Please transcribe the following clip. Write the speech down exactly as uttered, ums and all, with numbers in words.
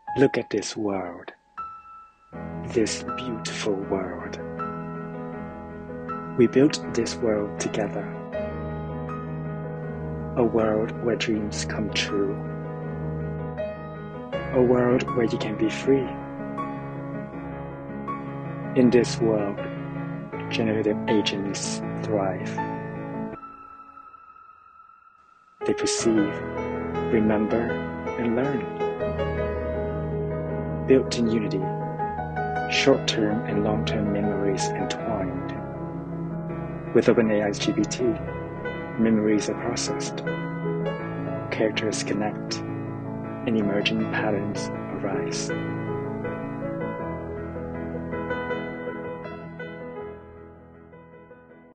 Look at this world, this beautiful world. We built this world together, a world where dreams come true, a world where you can be free. In this world, generative agents thrive. They perceive, remember, and learn. Built in unity, short-term and long-term memories entwined. With OpenAI's G P T, memories are processed, characters connect, and emergent patterns arise.